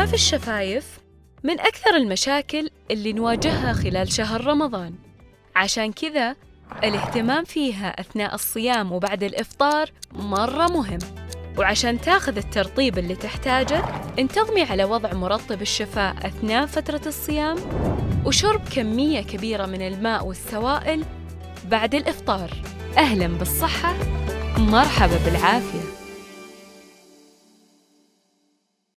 جفاف الشفايف من أكثر المشاكل اللي نواجهها خلال شهر رمضان، عشان كذا الاهتمام فيها أثناء الصيام وبعد الإفطار مرة مهم. وعشان تاخذ الترطيب اللي تحتاجه، انتظمي على وضع مرطب الشفاء أثناء فترة الصيام، وشرب كمية كبيرة من الماء والسوائل بعد الإفطار. أهلاً بالصحة، مرحبا بالعافية.